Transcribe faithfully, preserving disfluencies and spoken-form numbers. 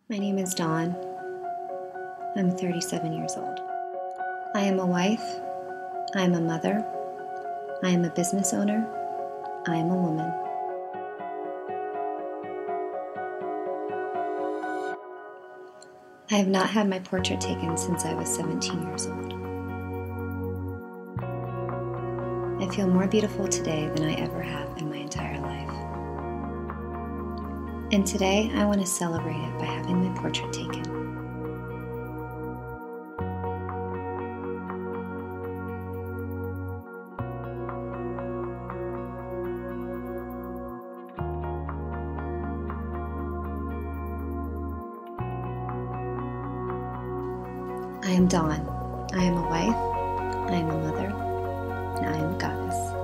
My name is Dawn. I'm thirty-seven years old. I am a wife. I am a mother. I am a business owner. I am a woman. I have not had my portrait taken since I was seventeen years old. I feel more beautiful today than I ever have in my entire life. And today I want to celebrate it by having my portrait taken. I am Dawn. I am a wife. I am a mother. And I am a goddess.